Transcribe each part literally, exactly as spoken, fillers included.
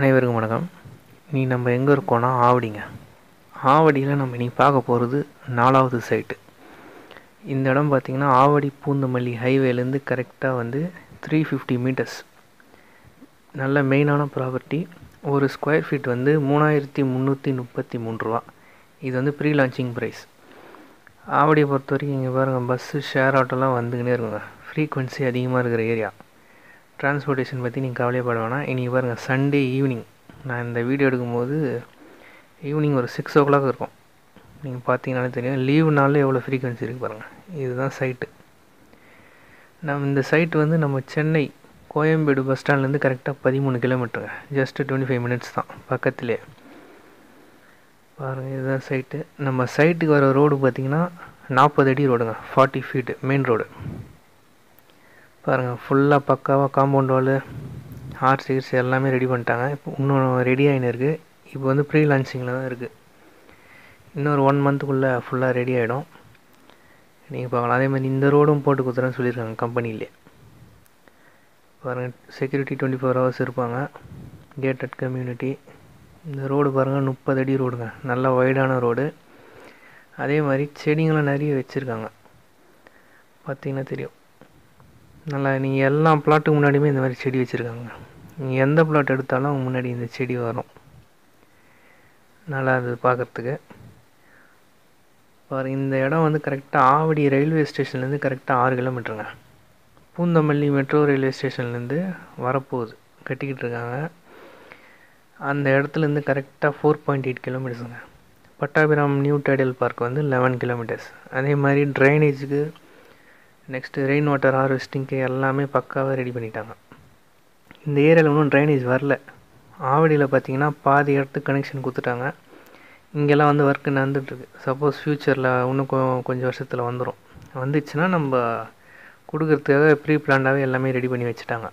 அனைவருக்கும் வணக்கம். நீ நம்ம எங்கே இருக்கோன்னா ஆவடிங்க. ஆவடியில் நம்ம இன்றைக்கி பார்க்க போகிறது நாலாவது சைட்டு. இந்த இடம் பார்த்திங்கன்னா ஆவடி பூந்தமல்லி ஹைவேலேருந்து கரெக்டாக வந்து த்ரீ ஃபிஃப்டி மீட்டர்ஸ். நல்ல மெயினான ப்ராப்பர்ட்டி. ஒரு ஸ்கொயர் ஃபீட் வந்து மூணாயிரத்தி முந்நூற்றி முப்பத்தி மூணு ரூபா. இது வந்து ப்ரீ லான்ச்சிங் ப்ரைஸ். ஆவடியை பொறுத்த வரைக்கும் இங்கே பாருங்கள், பஸ்ஸு ஷேர் ஆட்டோலாம் வந்துக்கினே இருக்குங்க. ஃப்ரீக்வன்சி அதிகமாக இருக்கிற ஏரியா. டிரான்ஸ்போர்ட்டேஷன் பற்றி நீங்கள் கவலைப்பட வேணாம். இன்றைக்கி பாருங்கள், சண்டே ஈவினிங் நான் இந்த வீடியோ எடுக்கும்போது ஈவினிங் ஒரு சிக்ஸ் ஓ கிளாக் இருக்கும். நீங்கள் பார்த்தீங்கன்னாலே தெரியும் லீவு நாளில் எவ்வளோ ஃப்ரீக்வன்சி இருக்குது பாருங்கள். இதுதான் சைட்டு. நம்ம இந்த சைட்டு வந்து நம்ம சென்னை கோயம்பேடு பஸ் ஸ்டாண்ட்லேருந்து கரெக்டாக பதிமூணு கிலோமீட்டருங்க. ஜஸ்ட்டு டுவெண்ட்டி ஃபைவ் மினிட்ஸ் தான் பக்கத்திலே. பாருங்கள், இதுதான் சைட்டு. நம்ம சைட்டுக்கு வர ரோடு பார்த்திங்கன்னா நாற்பது அடி ரோடுங்க. Forty feet main road. பாருங்கள், ஃபுல்லாக பக்காவாக காம்பவுண்ட் வாலு, ஆர்ச் சீட்ஸ் எல்லாமே ரெடி பண்ணிட்டாங்க. இப்போ இன்னும் ரெடி ஆகின்னு இருக்குது. இப்போ வந்து ப்ரீ லான்ச்சிங்கில் தான் இருக்குது. இன்னொரு ஒன் மந்த்துக்குள்ளே ஃபுல்லாக ரெடி ஆகிடும். நீங்கள் பார்க்கலாம். அதே மாதிரி இந்த ரோடும் போட்டு கொடுத்துறேன்னு சொல்லியிருக்காங்க கம்பெனிலே. பாருங்கள், செக்யூரிட்டி டுவெண்ட்டி ஃபோர் ஹவர்ஸ் இருப்பாங்க. Gated community. இந்த ரோடு பாருங்கள், முப்பது அடி ரோடுங்க. நல்ல வைடான ரோடு. அதே மாதிரி செடிங்களும் நிறைய வச்சுருக்காங்க. பார்த்திங்கன்னா தெரியும். நல்லா நீங்கள் எல்லா பிளாட்டுக்கு முன்னாடியுமே இந்த மாதிரி செடி வச்சுருக்காங்க. நீங்கள் எந்த பிளாட் எடுத்தாலும் முன்னாடி இந்த செடி வரும். நல்லா அது பார்க்குறதுக்கு. பாரு, இந்த இடம் வந்து கரெக்டாக ஆவடி ரயில்வே ஸ்டேஷன்லேருந்து கரெக்டாக ஆறு கிலோமீட்டருங்க. பூந்தமல்லி மெட்ரோ ரயில்வே ஸ்டேஷன்லேருந்து வரப்போகுது, கட்டிக்கிட்டு இருக்காங்க. அந்த இடத்துலேருந்து கரெக்டாக ஃபோர் பாயிண்ட் எயிட் கிலோமீட்டர்ஸுங்க. பட்டாபிராம் நியூ டைடல் பார்க் வந்து லெவன் கிலோமீட்டர்ஸ். அதே மாதிரி ட்ரைனேஜுக்கு, நெக்ஸ்ட்டு ரெயின் வாட்டர் ஹார்வெஸ்டிங்க்கு எல்லாமே பக்காவாக ரெடி பண்ணிட்டாங்க. இந்த ஏரியாவில் இன்னும் ட்ரைனேஜ் வரல. ஆவடியில் பார்த்திங்கன்னா பாதி இடத்துக்கு கனெக்ஷன் கொடுத்துட்டாங்க. இங்கெல்லாம் வந்து ஒர்க்கு நடந்துகிட்ருக்கு. சப்போஸ் ஃப்யூச்சரில் இன்னும் கொ கொஞ்சம் வருஷத்தில் வந்துடும். வந்துச்சுன்னா நம்ம கொடுக்குறதுக்காக ப்ரீ பிளான்டாகவே எல்லாமே ரெடி பண்ணி வச்சுட்டாங்க.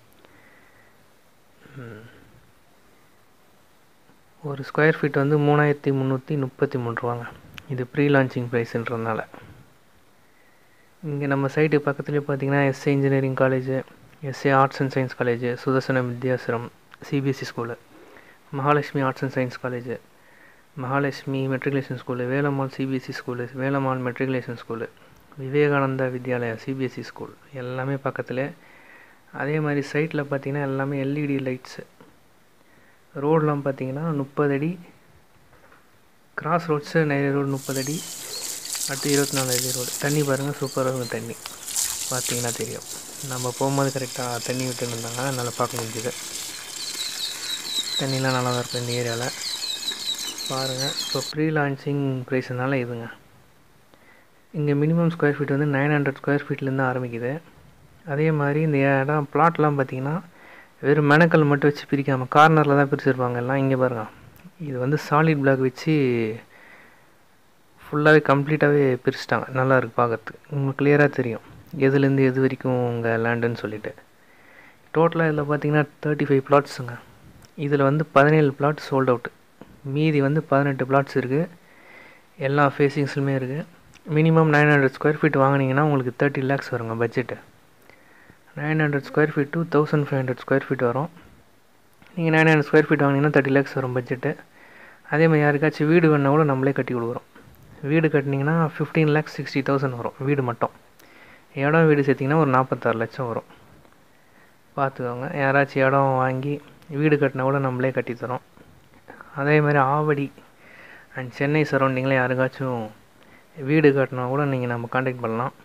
ஒரு ஸ்கொயர் ஃபீட் வந்து மூணாயிரத்தி முந்நூற்றி முப்பத்தி மூணு ரூபாங்க. இது ப்ரீ லான்ச்சிங் ப்ரைஸுன்றதுனால. இங்கே நம்ம சைட்டு பக்கத்துலேயே பார்த்தீங்கன்னா SA engineering college, SA arts and science college, Sudarsanam Vidyashram CBSE school, Mahalakshmi arts and science college, Mahalakshmi matriculation school, Velammal CBSE school, Velammal matriculation school, Vivekananda Vidyalaya CBSE school எல்லாமே பக்கத்தில். அதே மாதிரி சைட்டில் பார்த்திங்கன்னா எல்லாமே எல்இடி லைட்ஸு. ரோடெலாம் பார்த்திங்கன்னா முப்பது அடி கிராஸ் ரோட்ஸு, நிறைய ரோடு முப்பது அடி, அடுத்து இருபத்தி நாலு அடி ரோடு. தண்ணி பாருங்கள், சூப்பராக இருக்கும் தண்ணி. பார்த்திங்கன்னா தெரியும். நம்ம போகும்போது கரெக்டாக தண்ணி விட்டுன்னு இருந்தாங்க, நல்லா பார்க்க முடிஞ்சுது. தண்ணிலாம் நல்லா தான் இருக்கும் இந்த ஏரியாவில். பாருங்கள், இப்போ ப்ரீ லான்ச்சிங் ப்ரைஸ்னால இதுங்க. இங்கே மினிமம் ஸ்கொயர் ஃபீட் வந்து நைன் ஹண்ட்ரட் ஸ்கொயர் ஃபீட்லேருந்து ஆரம்பிக்குது. அதே மாதிரி இந்த இடம் பிளாட்லாம் பார்த்திங்கன்னா வெறும் மெனக்கல் மட்டும் வச்சு பிரிக்காமல் கார்னரில் தான் பிரிச்சுருப்பாங்க எல்லாம். இங்கே பாருங்கள், இது வந்து சாலிட் பிளாக் வச்சு ஃபுல்லாகவே கம்ப்ளீட்டாகவே பிரிச்சுட்டாங்க. நல்லா இருக்குது பார்க்குறதுக்கு. உங்களுக்கு கிளியராக தெரியும் எதுலேருந்து எது வரைக்கும் உங்கள் லேண்டுன்னு சொல்லிவிட்டு. டோட்டலாக இதில் பார்த்தீங்கன்னா தேர்ட்டி ஃபைவ் பிளாட்ஸுங்க. இதில் வந்து பதினேழு பிளாட் சோல்ட் அவுட்டு. மீதி வந்து பதினெட்டு பிளாட்ஸ் இருக்குது. எல்லா ஃபேஸிங்ஸ்லுமே இருக்குது. Minimum nine hundred square feet வாங்கினீங்கன்னா உங்களுக்கு தேர்ட்டி லேக்ஸ் வருங்க budget. Nine hundred square feet to thousand five hundred square feet வரும். நீங்கள் நைன் ஹண்ட்ரட் ஸ்கொயர் ஃபீட் வாங்கினீங்கன்னா தேர்ட்டி லேக்ஸ் வரும் பட்ஜெட்டு. அதே மாதிரி யாருக்காச்சும் வீடு வேணால் கூட நம்மளே கட்டி கொடுக்குறோம். வீடு கட்டினீங்கன்னா ஃபிஃப்டீன் லேக்ஸ் சிக்ஸ்டி தௌசண்ட் வரும் வீடு மட்டும். இடம் வீடு சேர்த்திங்கன்னா ஒரு நாற்பத்தாறு லட்சம் வரும். பார்த்துக்கோங்க. யாராச்சும் இடம் வாங்கி வீடு கட்டினா கூட நம்மளே கட்டித்தரோம். அதே மாதிரி ஆவடி அண்ட் சென்னை சரௌண்டிங்கில் யாருக்காச்சும் வீடு கட்டினா கூட நீங்கள் நம்ம காண்டாக்ட் பண்ணலாம்.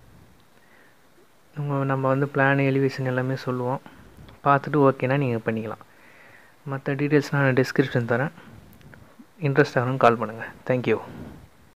நம்ம நம்ம வந்து பிளான், எலிவேஷன் எல்லாமே சொல்லுவோம். பார்த்துட்டு ஓகேனா நீங்கள் பண்ணிக்கலாம். மற்ற டீட்டெயில்ஸ் நான் டிஸ்கிரிப்ஷன் தரேன். இன்ட்ரெஸ்ட் ஆகணும் கால் பண்ணுங்கள். தேங்க்யூ.